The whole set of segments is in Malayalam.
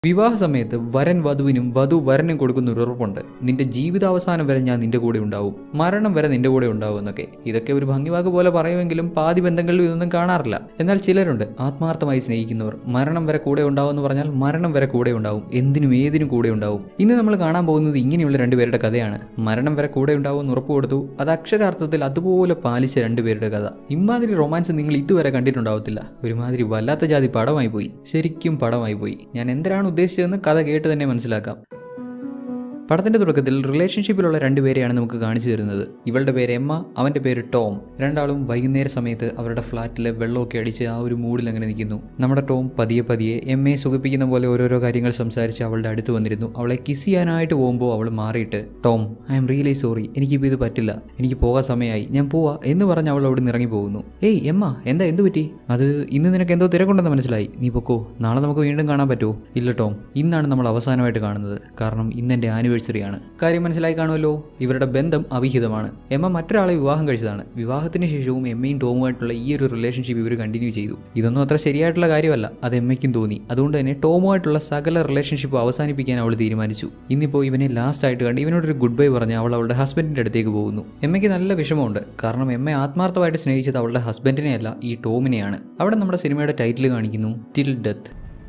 വിവാഹ സമയത്ത് വരൻ വധുവിനും വധു വരനും കൊടുക്കുന്ന ഒരു ഉറപ്പുണ്ട്. നിന്റെ ജീവിതാവസാനം വരെ ഞാൻ നിന്റെ കൂടെ ഉണ്ടാവും, മരണം വരെ നിന്റെ കൂടെ ഉണ്ടാവും എന്നൊക്കെ. ഇതൊക്കെ ഒരു ഭംഗിവാക്ക് പോലെ പറയുമെങ്കിലും പാതി ബന്ധങ്ങളിലും ഇതൊന്നും കാണാറില്ല. എന്നാൽ ചിലരുണ്ട് ആത്മാർത്ഥമായി സ്നേഹിക്കുന്നവർ. മരണം വരെ കൂടെ ഉണ്ടാവും എന്ന് പറഞ്ഞാൽ മരണം വരെ കൂടെ ഉണ്ടാവും, എന്തിനും ഏതിനും കൂടെ ഉണ്ടാവും. ഇന്ന് നമ്മൾ കാണാൻ പോകുന്നത് ഇങ്ങനെയുള്ള രണ്ടുപേരുടെ കഥയാണ്. മരണം വരെ കൂടെ ഉണ്ടാവും എന്ന് ഉറപ്പ് കൊടുത്തു, അത് അക്ഷരാർത്ഥത്തിൽ അതുപോലെ പാലിച്ച രണ്ടുപേരുടെ കഥ. ഇമാതിരി റൊമാൻസ് നിങ്ങൾ ഇതുവരെ കണ്ടിട്ടുണ്ടാവത്തില്ല. ഒരുമാതിരി വല്ലാത്ത ജാതി പടമായി പോയി, ശരിക്കും പടമായി പോയി. ഞാൻ എന്തിനാണ് ഉദ്ദേശിച്ചതെന്ന് കഥ കേട്ട് തന്നെ മനസ്സിലാക്കാം. പടത്തിന്റെ തുടക്കത്തിൽ റിലേഷൻഷിപ്പിലുള്ള രണ്ടുപേരെയാണ് നമുക്ക് കാണിച്ചു തരുന്നത്. ഇവളുടെ പേര് എമ്മ, അവന്റെ പേര് ടോം. രണ്ടാളും വൈകുന്നേര സമയത്ത് അവരുടെ ഫ്ലാറ്റിലെ വെള്ളമൊക്കെ അടിച്ച് ആ ഒരു മൂഡിൽ അങ്ങനെ നിൽക്കുന്നു. നമ്മുടെ ടോം പതിയെ പതിയെ എമ്മയെ സുഖിപ്പിക്കുന്ന പോലെ ഓരോരോ കാര്യങ്ങൾ സംസാരിച്ച് അവളുടെ അടുത്ത് വന്നിരുന്നു. അവളെ കിസ് ചെയ്യാനായിട്ട് പോകുമ്പോൾ അവൾ മാറിയിട്ട്, Tom I am really sorry, എനിക്കിപ്പോൾ ഇത് പറ്റില്ല, എനിക്ക് പോകാൻ സമയമായി, ഞാൻ പോവാ എന്ന് പറഞ്ഞ് അവൾ അവിടെ നിന്ന് ഇറങ്ങി പോകുന്നു. ഏയ് എമ്മ, എന്ത് പറ്റി? അത് ഇന്ന് നിനക്ക് എന്തോ തിരക്കുണ്ടെന്ന് മനസ്സിലായി, നീ പൊക്കോ, നാളെ നമുക്ക് വീണ്ടും കാണാൻ പറ്റുമോ? ഇല്ല ടോം, ഇന്നാണ് നമ്മൾ അവസാനമായിട്ട് കാണുന്നത്, കാരണം ഇന്നെൻ്റെ ആനിവേഴ്സറിയാണ്. കാര്യം മനസ്സിലായി കാണുമല്ലോ. ഇവരുടെ ബന്ധം അവിഹിതമാണ്. എമ്മ മറ്റൊരാളെ വിവാഹം കഴിച്ചതാണ്. വിവാഹത്തിന് ശേഷവും എമ്മയും ടോമുമായിട്ടുള്ള ഈ ഒരു റിലേഷൻഷിപ്പ് ഇവർ കണ്ടിന്യൂ ചെയ്തു. ഇതൊന്നും അത്ര ശരിയായിട്ടുള്ള കാര്യമല്ല, അത് എമ്മയ്ക്കും തോന്നി. അതുകൊണ്ട് തന്നെ ടോമുമായിട്ടുള്ള സകല റിലേഷൻഷിപ്പ് അവസാനിപ്പിക്കാൻ അവൾ തീരുമാനിച്ചു. ഇന്നിപ്പോൾ ഇവനെ ലാസ്റ്റ് ആയിട്ട് കണ്ട് ഇവനോടൊരു ഗുഡ് ബൈ പറഞ്ഞ് അവൾ അവളുടെ ഹസ്ബൻഡിന്റെ അടുത്തേക്ക് പോകുന്നു. എമ്മയ്ക്ക് നല്ല വിഷമമുണ്ട്, കാരണം എമ്മ ആത്മാർത്ഥമായിട്ട് സ്നേഹിച്ചത് അവളുടെ ഹസ്ബൻഡിനെയല്ല, ഈ ടോമിനെയാണ്. അവിടെ നമ്മുടെ സിനിമയുടെ ടൈറ്റിൽ കാണിക്കുന്നു, ടിൽ ഡെത്ത്.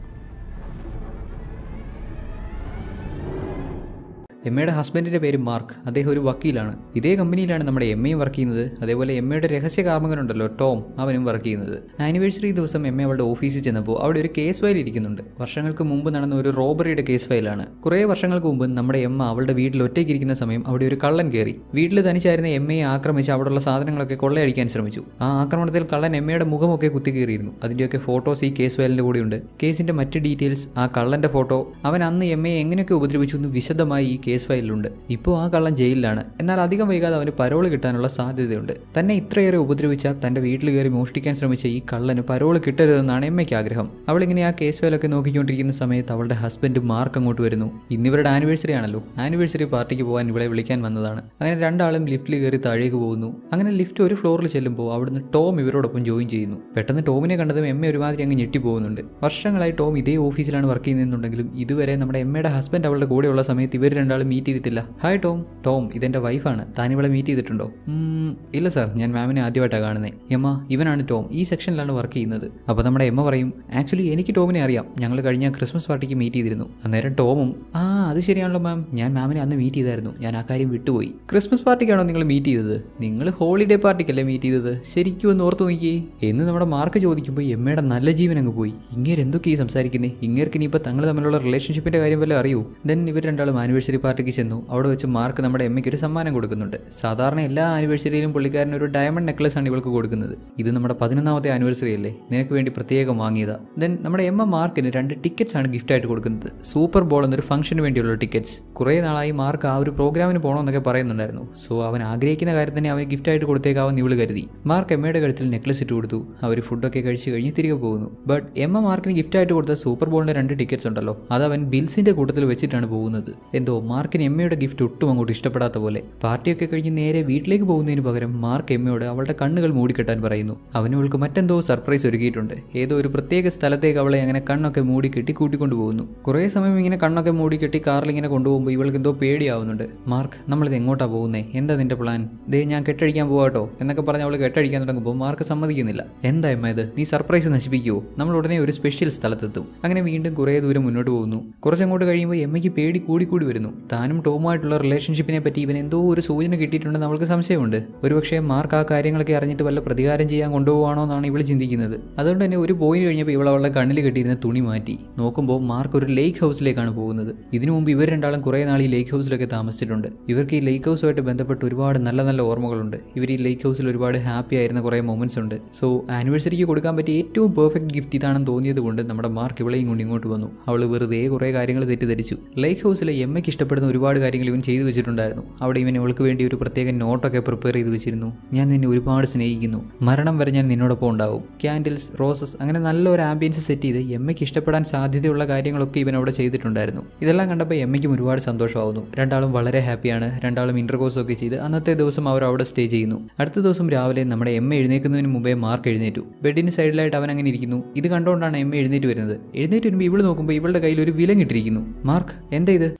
എമ്മയുടെ ഹസ്ബൻഡിൻ്റെ പേര് മാർക്ക്. അദ്ദേഹം ഒരു വക്കീലാണ്. ഇതേ കമ്പനിയിലാണ് നമ്മുടെ എമ്മയും വർക്ക് ചെയ്യുന്നത്. അതേപോലെ എമ്മയുടെ രഹസ്യ കാർമ്മകനുണ്ടല്ലോ ടോം, അവനും വർക്ക് ചെയ്യുന്നത്. ആനിവേഴ്സറി ദിവസം എമ്മ അവളുടെ ഓഫീസിൽ ചെന്നപ്പോൾ അവിടെ ഒരു കേസ് ഫയൽ ഇരിക്കുന്നുണ്ട്. വർഷങ്ങൾക്ക് മുമ്പ് നടന്ന ഒരു റോബറിയുടെ കേസ് ഫയലാണ്. കുറേ വർഷങ്ങൾക്ക് മുമ്പ് നമ്മുടെ എമ്മ അവളുടെ വീട്ടിൽ ഒറ്റയ്ക്കിരിക്കുന്ന സമയം അവിടെ ഒരു കള്ളൻ കയറി വീട്ടിൽ തനിച്ചായിരുന്ന എമ്മയെ ആക്രമിച്ച് അവിടെയുള്ള സാധനങ്ങളൊക്കെ കൊള്ളയടിക്കാൻ ശ്രമിച്ചു. ആ ആക്രമണത്തിൽ കള്ളൻ എമ്മയുടെ മുഖമൊക്കെ കുത്തിക്കീറിയിരുന്നു. അതിൻ്റെയൊക്കെ ഫോട്ടോസ് ഈ കേസ് ഫയലിൻ്റെ കൂടെ ഉണ്ട്. കേസിൻ്റെ മറ്റ് ഡീറ്റെയിൽസ്, ആ കള്ളൻ്റെ ഫോട്ടോ, അവൻ അന്ന് എമ്മയെ എങ്ങനെയൊക്കെ ഉപദ്രവിച്ചു എന്ന് വിശദമായി ഈ കേസ് ഫയലിലുണ്ട്. ഇപ്പോൾ ആ കള്ളൻ ജയിലിലാണ്. എന്നാൽ അധികം വൈകാതെ അവന് പരോള് കിട്ടാനുള്ള സാധ്യതയുണ്ട്. തന്നെ ഇത്രയേറെ ഉപദ്രവിച്ച, തന്റെ വീട്ടിൽ കയറി മോഷ്ടിക്കാൻ ശ്രമിച്ച ഈ കള്ളന് പരോള് കിട്ടരുതെന്നാണ് എമ്മയ്ക്ക് ആഗ്രഹം. അവളിങ്ങനെ ആ കേസ് ഫയലൊക്കെ നോക്കിക്കൊണ്ടിരിക്കുന്ന സമയത്ത് അവളുടെ ഹസ്ബൻഡ് മാർക്ക് അങ്ങോട്ട് വരുന്നു. ഇന്നിവരുടെ ആനിവേഴ്സറി ആണല്ലോ, ആനിവേഴ്സറി പാർട്ടിക്ക് പോകാൻ ഇവളെ വിളിക്കാൻ വന്നതാണ്. അങ്ങനെ രണ്ടാളും ലിഫ്റ്റിൽ കയറി താഴേക്ക് പോകുന്നു. അങ്ങനെ ലിഫ്റ്റ് ഒരു ഫ്ലോറിൽ ചെല്ലുമ്പോൾ അവിടുന്ന് ടോം ഇവരോടൊപ്പം ജോയിൻ ചെയ്യുന്നു. പെട്ടെന്ന് ടോമിനെ കണ്ടതും എമ്മ ഒരുമാതിരി അങ്ങ് ഞെട്ടിപ്പോകുന്നുണ്ട്. വർഷങ്ങളായി ടോം ഇതേ ഓഫീസിലാണ് വർക്ക് ചെയ്യുന്നുണ്ടെങ്കിലും ഇതുവരെ നമ്മുടെ എമ്മയുടെ ഹസ്ബൻഡ് അവളുടെ കൂടെയുള്ള സമയത്ത് ഇവർ രണ്ടാളും മീറ്റ് ചെയ്തിട്ടില്ല. Hi Tom. ടോം, ഇതെന്റെ വൈഫാണ്, താനിവളെ മീറ്റ് ചെയ്തിട്ടുണ്ടോ? ഇല്ല സാർ, ഞാൻ മാമിനെ ആദ്യമായിട്ടാണ് കാണുന്നത്. എമ്മ, ഇവനാണ് ടോം, ഈ സെക്ഷനിലാണ് വർക്ക് ചെയ്യുന്നത്. അപ്പോൾ നമ്മുടെ എമ്മ പറയും, ആക്ച്വലി എനിക്ക് ടോമിനെ അറിയാം, ഞങ്ങൾ കഴിഞ്ഞ ക്രിസ്മസ് പാർട്ടിക്ക് മീറ്റ് ചെയ്തിരുന്നു. അന്നേരം ടോമും, അത് ശരിയാണല്ലോ മാം, ഞാൻ മാമിനെ അന്ന് മീറ്റ് ചെയ്തായിരുന്നു, ഞാൻ ആ കാര്യം വിട്ടുപോയി. ക്രിസ്മസ് പാർട്ടിക്കാണോ നിങ്ങൾ മീറ്റ് ചെയ്തത്? നിങ്ങൾ ഹോളിഡേ പാർട്ടിക്കല്ലേ മീറ്റ് ചെയ്തത്? ശരിക്കും ഒന്ന് ഓർത്ത് നോക്കിയേ എന്ന് നമ്മുടെ മാർക്ക് ചോദിക്കുമ്പോൾ എമ്മയുടെ നല്ല ജീവൻ അങ്ങ് പോയി. ഇങ്ങേര് എന്തൊക്കെയാണ് സംസാരിക്കുന്നത്? ഇങ്ങേർക്ക് ഇനിയിപ്പോൾ തങ്ങൾ തമ്മിലുള്ള റിലേഷൻഷിപ്പിന്റെ കാര്യം വല്ല അറിയൂ? ദെൻ ഇവർ രണ്ടാളും ആനിവേഴ്സറി പാർട്ടിക്ക് ചെന്നു. അവിടെ വെച്ച് മാർക്ക് നമ്മുടെ എമ്മയ്ക്ക് ഒരു സമ്മാനം കൊടുക്കുന്നുണ്ട്. സാധാരണ എല്ലാ ആനിവേഴ്സറിയിലും പുള്ളിക്കാരൻ ഒരു ഡയമണ്ട് നെക്ലസ് ആണ് ഇവൾക്ക് കൊടുക്കുന്നത്. ഇത് നമ്മുടെ 11ാമത്തെ ആനിവേഴ്സറി അല്ലേ, നിനക്ക് വേണ്ടി പ്രത്യേകം വാങ്ങിയതാ. ദെൻ നമ്മുടെ എമ്മ മാർക്കിന് 2 ടിക്കറ്റ്സ് ആണ് ഗിഫ്റ്റ് ആയിട്ട് കൊടുക്കുന്നത്. സൂപ്പർ ബോൾ എന്നൊരു ഫംഗ്ഷന് വേണ്ടിയുള്ള ടിക്കറ്റ്സ്. കുറേ നാളായി മാർക്ക് ആ ഒരു പ്രോഗ്രാമിന് പോകണമെന്നൊക്കെ പറയുന്നുണ്ടായിരുന്നു. സോ അവൻ ആഗ്രഹിക്കുന്ന കാര്യം തന്നെ അവന് ഗിഫ്റ്റ് ആയിട്ട് കൊടുത്തേക്കാവെന്ന് ഇവള് കരുതി. മാർക്ക് എമ്മയുടെ കഴുത്തിൽ നെക്ലസ് ഇട്ട് കൊടുത്തു. അവർ ഫുഡൊക്കെ കഴിച്ച് കഴിഞ്ഞ് തിരികെ പോകുന്നു. ബട്ട് എമ്മ മാർക്കിന് ഗിഫ്റ്റ് ആയിട്ട് കൊടുത്ത സൂപ്പർ ബോളിന്റെ 2 ടിക്കറ്റ്സ് ഉണ്ടല്ലോ, അത് അവൻ ബിൽസിന്റെ കൂട്ടത്തിൽ വെച്ചിട്ടാണ് പോകുന്നത്. എന്തോ മാർക്കിന് എമ്മയുടെ ഗിഫ്റ്റ് ഒട്ടും അങ്ങോട്ട് ഇഷ്ടപ്പെടാത്ത പോലെ. പാർട്ടിയൊക്കെ കഴിഞ്ഞ് നേരെ വീട്ടിലേക്ക് പോകുന്നതിന് പകരം മാർക്ക് എമ്മയോട് അവളുടെ കണ്ണുകൾ മൂടിക്കെട്ടാൻ പറയുന്നു. അവൾക്ക് മറ്റെന്തോ സർപ്രൈസ് ഒരുക്കിയിട്ടുണ്ട്. ഏതോ ഒരു പ്രത്യേക സ്ഥലത്തേക്ക് അവളെ അങ്ങനെ കണ്ണൊക്കെ മൂടി കെട്ടി കൂട്ടിക്കൊണ്ടു പോകുന്നു. കുറേ സമയം ഇങ്ങനെ കണ്ണൊക്കെ മൂടി കെട്ടി കാറിൽ ഇങ്ങനെ കൊണ്ടുപോകുമ്പോൾ ഇവൾക്ക് എന്തോ പേടിയാവുന്നുണ്ട്. മാർക്ക്, നമ്മളിത് എങ്ങോട്ടാ പോകുന്നേ? എന്താ നിന്റെ പ്ലാൻ? ദേ ഞാൻ കെട്ടടിക്കാൻ പോവാട്ടോ എന്നൊക്കെ പറഞ്ഞ് അവൾ കെട്ടടിക്കാൻ തുടങ്ങുമ്പോൾ മാർക്ക് സമ്മതിക്കുന്നില്ല. എന്താ എമ്മ ഇത്? നീ സർപ്രൈസ് നശിപ്പിക്കുവോ? നമ്മൾ ഉടനെ ഒരു സ്പെഷ്യൽ സ്ഥലത്തെത്തും. അങ്ങനെ വീണ്ടും കുറേ ദൂരം മുന്നോട്ട് പോകുന്നു. കുറച്ചങ്ങോട്ട് കഴിയുമ്പോൾ എമ്മയ്ക്ക് പേടി കൂടി വരുന്നു. താനും ടോമുമായിട്ടുള്ള റിലേഷൻഷിപ്പിനെ പറ്റി ഇവൻ എന്തോ ഒരു സൂചന കിട്ടിയിട്ടുണ്ടെന്ന് അവൾക്ക് സംശയമുണ്ട്. ഒരുപക്ഷെ മാർക്ക് ആ കാര്യങ്ങളൊക്കെ അറിഞ്ഞിട്ട് വല്ല പ്രതികാരം ചെയ്യാൻ കൊണ്ടുപോകാണോ എന്നാണ് ഇവൾ ചിന്തിക്കുന്നത്. അതുകൊണ്ട് തന്നെ ഒരു പോയിന്റ് കഴിഞ്ഞപ്പോൾ ഇവൾ അവളുടെ കണ്ണിൽ കെട്ടിയിരുന്ന തുണി മാറ്റി നോക്കുമ്പോൾ മാർക്ക് ഒരു ലേക്ക് ഹൗസിലേക്കാണ് പോകുന്നത്. ഇതിനു മുമ്പ് ഇവർ രണ്ടാളും കുറേ നാൾ ഈ ലേക്ക് ഹൗസിലൊക്കെ താമസിച്ചിട്ടുണ്ട്. ഇവർക്ക് ഈ ലേക്ക് ഹൗസുമായിട്ട് ബന്ധപ്പെട്ട് ഒരുപാട് നല്ല ഓർമ്മകളുണ്ട്. ഇവർ ഈ ലേക്ക് ഹൗസിൽ ഒരുപാട് ഹാപ്പി ആയിരുന്ന കുറേ മൊമെന്റ്സ് ഉണ്ട്. സോ ആനിവേഴ്സറിക്ക് കൊടുക്കാൻ പറ്റിയ ഏറ്റവും പെർഫെക്റ്റ് ഗിഫ്റ്റ് ഇതാണെന്ന് തോന്നിയത് കൊണ്ട് നമ്മുടെ മാർക്ക് ഇവളെയും കൊണ്ട് ഇങ്ങോട്ട് വന്നു. അവൾ വെറുതെ കുറേ കാര്യങ്ങൾ തെറ്റിദ്ധരിച്ചു. ലേക്ക് ഹൗസിലെ എമ്മയ്ക്ക് ഇഷ്ടപ്പെട്ട ഇഷ്ടപ്പെടുന്ന ഒരുപാട് കാര്യങ്ങൾ ഇവൻ ചെയ്തു വെച്ചിട്ടുണ്ടായിരുന്നു. അവിടെ ഇവൻ ഇവൾക്ക് വേണ്ടി ഒരു പ്രത്യേക നോട്ടൊക്കെ പ്രിപ്പയർ ചെയ്ത് വെച്ചിരുന്നു. ഞാൻ നിന്നെ ഒരുപാട് സ്നേഹിക്കുന്നു, മരണം വരെ ഞാൻ നിന്നോടൊപ്പം ഉണ്ടാവും. ക്യാൻഡിൽസ്, റോസസ്, അങ്ങനെ നല്ലൊരു ആംബിയൻസ് സെറ്റ് ചെയ്ത് എമ്മയ്ക്ക് ഇഷ്ടപ്പെടാൻ സാധ്യതയുള്ള കാര്യങ്ങളൊക്കെ ഇവൻ അവിടെ ചെയ്തിട്ടുണ്ടായിരുന്നു. ഇതെല്ലാം കണ്ടപ്പോൾ എമ്മയ്ക്കും ഒരുപാട് സന്തോഷമാവുന്നു. രണ്ടാളും വളരെ ഹാപ്പിയാണ്. രണ്ടാളും ഇന്റർകോഴ്സ് ഒക്കെ ചെയ്ത് അന്നത്തെ ദിവസം അവർ അവിടെ സ്റ്റേ ചെയ്യുന്നു. അടുത്ത ദിവസം രാവിലെ നമ്മുടെ എമ്മ എഴുന്നേൽക്കുന്നതിന് മുമ്പേ മാർക്ക് എഴുന്നേറ്റു. ബെഡിന് സൈഡിലായിട്ട് അവൻ അങ്ങനെ ഇരിക്കുന്നു. ഇത് കണ്ടുകൊണ്ടാണ് എമ്മ എഴുന്നേറ്റ് വരുന്നത്. എഴുന്നേറ്റ് വരുമ്പോൾ ഇവള് നോക്കുമ്പോൾ ഇവളുടെ കയ്യിൽ ഒരു വിലങ്ങിട്ടിരിക്കുന്നു. മാർക്ക്, എന്താ ഇത്?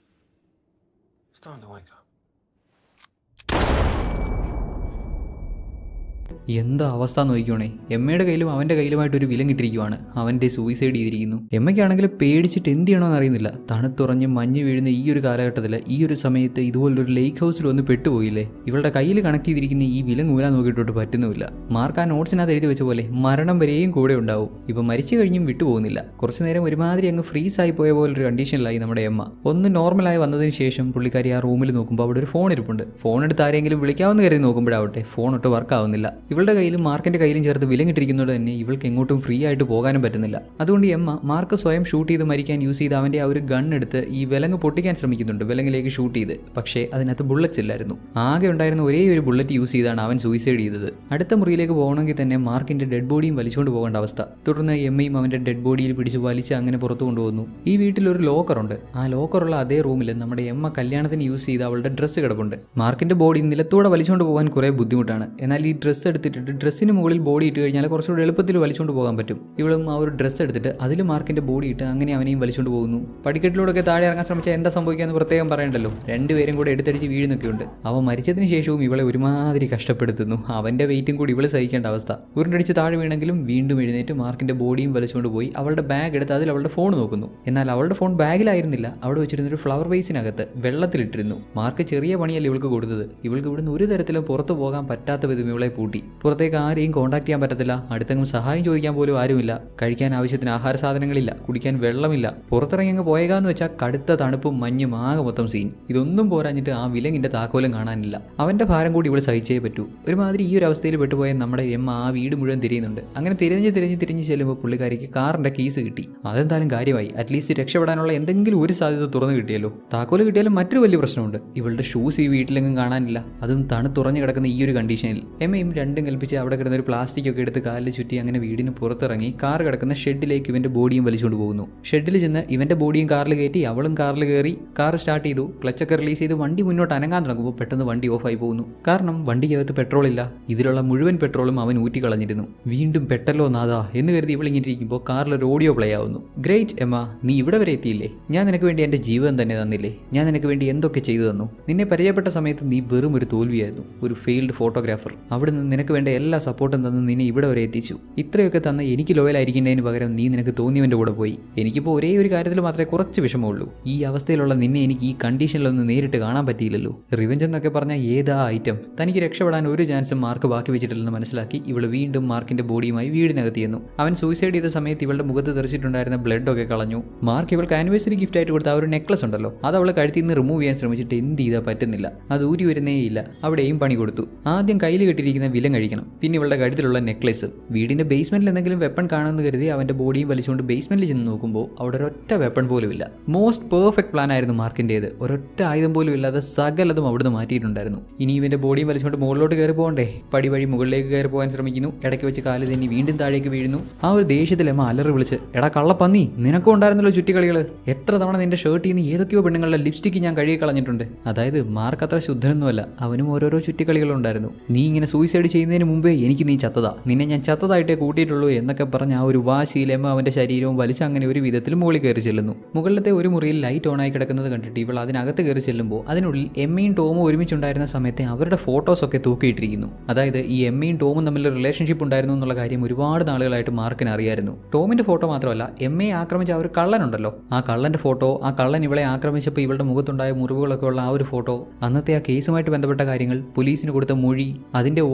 എന്താ അവസ്ഥ നോക്കിക്കോണേ. എമ്മയുടെ കയ്യിലും അവൻ്റെ കയ്യിലുമായിട്ട് ഒരു വിലം കിട്ടിയിരിക്കുവാണ്. അവൻ്റെ സൂയിസൈഡ് ചെയ്തിരിക്കുന്നു. എമ്മയ്ക്കാണെങ്കിൽ പേടിച്ചിട്ട് എന്ത് ചെയ്യണമെന്ന് അറിയുന്നില്ല. തണുത്തുറഞ്ഞ് മഞ്ഞ് വീഴുന്ന ഈ ഒരു കാലഘട്ടത്തിൽ, ഈ ഒരു സമയത്ത് ഇതുപോലൊരു ലേക്ക് ഹൗസിൽ വന്ന് പെട്ടുപോയില്ലേ. ഇവളുടെ കയ്യിൽ കണക്ട് ചെയ്തിരിക്കുന്ന ഈ വിലം ഊരാൻ നോക്കിയിട്ടോട്ട് പറ്റുന്നുമില്ല. മാർക്ക് ആ നോട്ട്സിനകത്ത് എഴുതി വെച്ച പോലെ മരണം വരെയും കൂടെ ഉണ്ടാവും. ഇപ്പം മരിച്ചു കഴിഞ്ഞും വിട്ടുപോകുന്നില്ല. കുറച്ചു നേരം ഒരുമാതിരി അങ്ങ് ഫ്രീസ് ആയി പോയ പോലൊരു കണ്ടീഷനിലായി നമ്മുടെ എമ്മ. ഒന്ന് നോർമലായി വന്നതിന് ശേഷം പുള്ളിക്കാരി ആ റൂമിൽ നോക്കുമ്പോൾ അവിടെ ഒരു ഫോൺ ഇരിപ്പുണ്ട്. ഫോൺ എടുത്ത് ആരെങ്കിലും വിളിക്കാമെന്ന് കരുതി നോക്കുമ്പോഴാവട്ടെ ഫോൺ ഒട്ട് വർക്ക് ആവുന്നില്ല. ഇവളുടെ കയ്യിലും മാർക്കിന്റെ കയ്യിലും ചേർത്ത് വിലങ്ങിട്ടിരിക്കുന്നത് തന്നെ ഇവൾക്ക് എങ്ങോട്ടും ഫ്രീ ആയിട്ട് പോകാനും പറ്റുന്നില്ല. അതുകൊണ്ട് എമ്മ മാർക്ക് സ്വയം ഷൂട്ട് ചെയ്ത് മരിക്കാൻ യൂസ് ചെയ്ത് അവന്റെ ആ ഒരു ഗൺ എടുത്ത് ഈ വിലങ്ങ് പൊട്ടിക്കാൻ ശ്രമിക്കുന്നുണ്ട്. വിലങ്ങിലേക്ക് ഷൂട്ട് ചെയ്ത്. പക്ഷേ അതിനകത്ത് ബുള്ളറ്റ്സ് ഇല്ലായിരുന്നു. ആകെ ഉണ്ടായിരുന്ന ഒരേ ഒരു ബുള്ളറ്റ് യൂസ് ചെയ്താണ് അവൻ സൂയിസൈഡ് ചെയ്തത്. അടുത്ത മുറിയിലേക്ക് പോകണമെങ്കിൽ തന്നെ മാർക്കിന്റെ ഡെഡ് ബോഡിയും വലിച്ചുകൊണ്ട് പോകേണ്ട അവസ്ഥ. തുടർന്ന് എമ്മയും അവന്റെ ഡെഡ് ബോഡിയിൽ പിടിച്ച് വലിച്ച് അങ്ങനെ പുറത്തു കൊണ്ടുപോകുന്നു. ഈ വീട്ടിൽ ഒരു ലോക്കറുണ്ട്. ആ ലോക്കറുള്ള അതേ റൂമിൽ നമ്മുടെ എമ്മ കല്യാണത്തിന് യൂസ് ചെയ്ത് അവളുടെ ഡ്രസ്സ് കിടപ്പുണ്ട്. മാർക്കിന്റെ ബോഡി നിലത്തോടെ വലിച്ചുകൊണ്ട് പോകാൻ കുറെ ബുദ്ധിമുട്ടാണ്. എന്നാൽ ഈ ഡ്രസ്സ് എടുത്തിട്ട് ഡ്രസ്സിന് മുകളിൽ ബോഡി ഇട്ട് കഴിഞ്ഞാൽ കുറച്ചുകൂടി എളുപ്പത്തിൽ വലിച്ചുകൊണ്ട് പോകാൻ പറ്റും. ഇവളും ആ ഒരു ഡ്രസ്സ് എടുത്തിട്ട് അതിൽ മാർക്കിന്റെ ബോഡി ഇട്ട് അങ്ങനെ അവനെയും വലിച്ചുകൊണ്ട് പോകുന്നു. പടിക്കെട്ടിലൂടെ താഴെ ഇറങ്ങാൻ ശ്രമിച്ചാൽ എന്താ സംഭവിക്കാന്ന് പ്രത്യേകം പറയണ്ടല്ലോ. രണ്ടുപേരും കൂടെ എടുത്തടിച്ച് വീഴുന്നൊക്കെയുണ്ട്. അവൻ മരിച്ചതിന് ശേഷവും ഇവളെ ഒരുമാതിരി കഷ്ടപ്പെടുത്തുന്നു. അവന്റെ വെയിറ്റും കൂടി ഇവളെ സഹിക്കേണ്ട അവസ്ഥ. ഉരുണ്ടടിച്ച് താഴെ വീണെങ്കിലും വീണ്ടും എഴുന്നേറ്റ് മാർക്കിന്റെ ബോഡിയും വലിച്ചുകൊണ്ട് പോയി അവളുടെ ബാഗ് എടുത്ത് അതിൽ അവളുടെ ഫോൺ നോക്കുന്നു. എന്നാൽ അവളുടെ ഫോൺ ബാഗിലായിരുന്നില്ല. അവിടെ വെച്ചിരുന്നൊരു ഫ്ലവർ വേസിനകത്ത് വെള്ളത്തിലിട്ടിരുന്നു. മാർക്ക് ചെറിയ പണിയല്ല ഇവൾക്ക് കൊടുത്തത്. ഇവൾക്ക് ഇവിടുന്ന് ഒരു തരത്തിലും പുറത്തു പോകാൻ പറ്റാത്ത വിധം ഇവളെ പൂട്ടി. പുറത്തേക്ക് ആരെയും കോൺടാക്ട് ചെയ്യാൻ പറ്റത്തില്ല. അടുത്തെങ്കിലും സഹായം ചോദിക്കാൻ പോലും ആരുമില്ല. കഴിക്കാൻ ആവശ്യത്തിന് ആഹാര സാധനങ്ങളില്ല. കുടിക്കാൻ വെള്ളമില്ല. പുറത്തിറങ്ങി അങ്ങ് പോയേക്കാന്ന് വെച്ചാൽ കടുത്ത തണുപ്പും മഞ്ഞും ആകെ മൊത്തം സീൻ. ഇതൊന്നും പോരാഞ്ഞിട്ട് ആ വിലങ്ങിന്റെ താക്കോലും കാണാനില്ല. അവന്റെ ഭാരം കൂടി ഇവൾ സഹിച്ചേ പറ്റൂ. ഒരുമാതിരി ഈ ഒരു അവസ്ഥയിൽ പെട്ടുപോയ നമ്മുടെ എമ്മ ആ വീട് മുഴുവൻ തിരിയുന്നുണ്ട്. അങ്ങനെ തിരിഞ്ഞ് ചെല്ലുമ്പോൾ പുള്ളിക്കാരിക്ക് കാറിന്റെ കീസ് കിട്ടി. അതെന്തായാലും കാര്യമായി. അറ്റ്ലീസ്റ്റ് രക്ഷപ്പെടാനുള്ള എന്തെങ്കിലും ഒരു സാധ്യത തുറന്നു കിട്ടിയല്ലോ. താക്കോല് കിട്ടിയാലും മറ്റൊരു വലിയ പ്രശ്നമുണ്ട്. ഇവളുടെ ഷൂസ് ഈ വീട്ടിലെങ്ങും കാണാനില്ല. അതും തണുത്തുറഞ്ഞു കിടക്കുന്ന ഈ ഒരു കണ്ടീഷനിൽ എമ്മയും രണ്ടും കൽപ്പിച്ച് അവിടെ കിടന്ന ഒരു പ്ലാസ്റ്റിക് ഒക്കെ എടുത്ത് കാലിൽ ചുറ്റി അങ്ങനെ വീടിന് പുറത്തിറങ്ങി കാർ കിടക്കുന്ന ഷെഡിലേക്ക് ഇവന്റെ ബോഡിയും വലിച്ചുകൊണ്ട് പോകുന്നു. ഷെഡിൽ ചെന്ന് ഇവന്റെ ബോഡിയും കാറിൽ കയറ്റി അവളും കാറിൽ കയറി കാർ സ്റ്റാർട്ട് ചെയ്തു. ക്ലച്ചൊക്കെ റിലീസ് ചെയ്ത് വണ്ടി മുന്നോട്ട് അനങ്ങാൻ തുടങ്ങുമ്പോൾ പെട്ടെന്ന് വണ്ടി ഓഫായി പോകുന്നു. കാരണം വണ്ടിക്കകത്ത് പെട്രോൾ ഇല്ല. ഇതിലുള്ള മുഴുവൻ പെട്രോളും അവൻ ഊറ്റിക്കളഞ്ഞിരുന്നു. വീണ്ടും പെട്ടല്ലോ നാദാ എന്ന് കരുതി ഇവൾ ഇങ്ങനെ ഇരിക്കുമ്പോൾ കാറിൽ ഒരു ഓഡിയോ പ്ലേ ആവുന്നു. ഗ്രേറ്റ് എമ്മ, നീ ഇവിടെ വരെ എത്തിയില്ലേ? ഞാൻ നിനക്ക് വേണ്ടി എന്റെ ജീവിതം തന്നെ തന്നില്ലേ? ഞാൻ നിനക്ക് വേണ്ടി എന്തൊക്കെ ചെയ്തു തന്നു? നിന്നെ പരിചയപ്പെട്ട സമയത്ത് നീ വെറും ഒരു തോൽവിയായിരുന്നു, ഒരു ഫെയിൽഡ് ഫോട്ടോഗ്രാഫർ. അവിടെ നിന്ന് നിനക്ക് വേണ്ട എല്ലാ സപ്പോർട്ടും തന്ന് നിന്നെ ഇവിടെ വരെ എത്തിച്ചു. ഇത്രയൊക്കെ തന്ന് എനിക്ക് ലോയലായിരിക്കുന്നതിന് പകരം നീ നിനക്ക് തോന്നിയവൻ്റെ കൂടെ പോയി. എനിക്കിപ്പോൾ ഒരേ ഒരു കാര്യത്തിൽ മാത്രമേ കുറച്ച് വിഷമമുള്ളൂ. ഈ അവസ്ഥയിലുള്ള നിന്നെ എനിക്ക് ഈ കണ്ടീഷനിലൊന്നും നേരിട്ട് കാണാൻ പറ്റിയില്ലല്ലോ. റിവെഞ്ച് എന്നൊക്കെ പറഞ്ഞാൽ ഏതാ ഐറ്റം? തനിക്ക് രക്ഷപ്പെടാൻ ഒരു ചാൻസും മാർക്ക് ബാക്കി വെച്ചിട്ടില്ലെന്ന് മനസ്സിലാക്കി ഇവൾ വീണ്ടും മാർക്കിന്റെ ബോഡിയുമായി വീടിനകത്ത് ചെന്നു. അവൻ സൂയിസൈഡ് ചെയ്ത സമയത്ത് ഇവളുടെ മുഖത്ത് തെറിച്ചിട്ടുണ്ടായിരുന്ന ബ്ലഡ് ഒക്കെ കളഞ്ഞു. മാർക്ക് ഇവൾക്ക് ആനിവേഴ്സറി ഗിഫ്റ്റ് ആയിട്ട് കൊടുത്ത ആ ഒരു നെക്ലസ് ഉണ്ടല്ലോ, അത് അവളെ കഴുത്തിൽ നിന്ന് റിമൂവ് ചെയ്യാൻ ശ്രമിച്ചിട്ട് എന്ത് ചെയ്താൽ പറ്റുന്നില്ല. അത് ഊരി വരുന്നേയില്ല. അവിടെയും പണി കൊടുത്തു. ആദ്യം കയ്യിൽ കെട്ടിയിരിക്കുന്ന വിലം കഴിക്കണം, പിന്നെ ഇവളുടെ കഴുത്തിലുള്ള നെക്ലസ്. വീടിന്റെ ബേസ്മെന്റിൽ എന്തെങ്കിലും വെപ്പൺ കാണുമെന്ന് കരുതി അവന്റെ ബോഡിയും വലിച്ചുകൊണ്ട് ബേസ്മെന്റിൽ ചെന്ന് നോക്കുമ്പോൾ അവിടെ ഒരൊറ്റ വെപ്പൺ പോലും ഇല്ല. മോസ്റ്റ് പെർഫെക്റ്റ് പ്ലാൻ ആയിരുന്നു മാർക്കിൻ്റേത്. ഒരൊറ്റ ആയുധം പോലും ഇല്ലാതെ സകലതും അവിടുന്ന് മാറ്റിയിട്ടുണ്ടായിരുന്നു. ഇനി ഇവന്റെ ബോഡിയും വലിച്ചുകൊണ്ട് മുകളിലോട്ട് കയറി പോകണ്ടേ? പടി വഴി മുകളിലേക്ക് കയറി പോകാൻ ശ്രമിക്കുന്നു. ഇടയ്ക്ക് വെച്ച് കാല് തന്നെ വീണ്ടും താഴേക്ക് വീഴുന്നു. ആ ഒരു ദേഷ്യത്തിൽ എമ്മ അലറി വിളിച്ച്, എടാ കള്ളപ്പന്നി, നിനക്കും ഉണ്ടായിരുന്നല്ലോ ചുറ്റിക്കളികൾ. എത്ര തവണ നിന്റെ ഷർട്ടിൽ നിന്ന് ഏതൊക്കെയോ പെണ്ണുങ്ങളുടെ ലിപ്സ്റ്റിക്ക് ഞാൻ കഴുകി കളഞ്ഞിട്ടുണ്ട്. അതായത് മാർക്ക് അത്ര ശുദ്ധനൊന്നുമല്ല, അവനും ഓരോരോ ചുറ്റിക്കളികളുണ്ടായിരുന്നു. നീ ഇങ്ങനെ സൂയിസൈഡ് ചെയ്യുന്നതിന് മുമ്പേ എനിക്ക് നീ ചത്തതാ, നിന്നെ ഞാൻ ചത്തതായിട്ടേ കൂട്ടിയിട്ടുള്ളൂ എന്നൊക്കെ പറഞ്ഞ ആ ഒരു വാശിയിൽ എമ്മ അവന്റെ ശരീരവും വലിച്ച് അങ്ങനെ ഒരു വിധത്തിൽ മുകളിൽ കയറി ചെല്ലുന്നു. മുകളിലത്തെ ഒരു മുറിയിൽ ലൈറ്റ് ഓണായി കിടക്കുന്നത് കണ്ടിട്ട് ഇവൾ അതിനകത്ത് കയറി ചെല്ലുമ്പോൾ അതിനുള്ളിൽ എമ്മയും ടോമും ഒരുമിച്ചുണ്ടായിരുന്ന സമയത്തെ അവരുടെ ഫോട്ടോസൊക്കെ തൂക്കിയിട്ടിരിക്കുന്നു. അതായത് ഈ എമ്മയും ടോമും തമ്മിൽ റിലേഷൻഷിപ്പ് ഉണ്ടായിരുന്നു എന്നുള്ള കാര്യം ഒരുപാട് നാളുകളായിട്ട് മാർക്കിന് അറിയായിരുന്നു. ടോമിന്റെ ഫോട്ടോ മാത്രമല്ല, എമ്മയെ ആക്രമിച്ച ആ ഒരു കള്ളനുണ്ടല്ലോ, ആ കള്ളന്റെ ഫോട്ടോ, ആ കള്ളൻ ഇവളെ ആക്രമിച്ചപ്പോൾ ഇവളുടെ മുഖത്തുണ്ടായ മുറിവുകളൊക്കെ ഉള്ള ആ ഒരു ഫോട്ടോ, അന്നത്തെ ആ കേസുമായിട്ട് ബന്ധപ്പെട്ട കാര്യങ്ങൾ, പോലീസിന് കൊടുത്ത മൊഴി, അതിന്റെ ഓഡിയോ, അങ്ങനെ